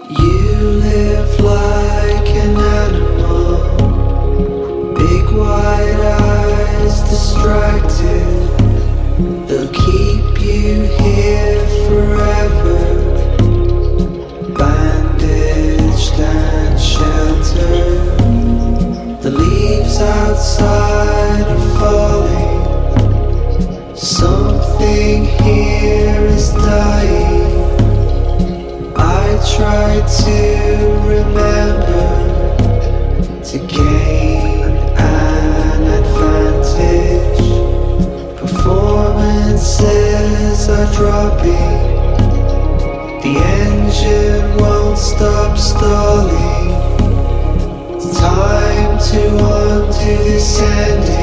You live like an animal, big wide eyes distracted. They'll keep you here forever, bandaged and sheltered. The leaves outside are falling, something here is dying. I try to remember to gain an advantage. Performances are dropping, the engine won't stop stalling. It's time to undo this ending.